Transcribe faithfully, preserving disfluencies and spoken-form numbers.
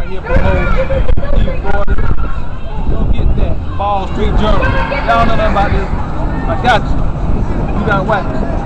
here promoting E forty. Go get that. Ball Street Journal. Y'all know nothing about this. I got you. You got wax.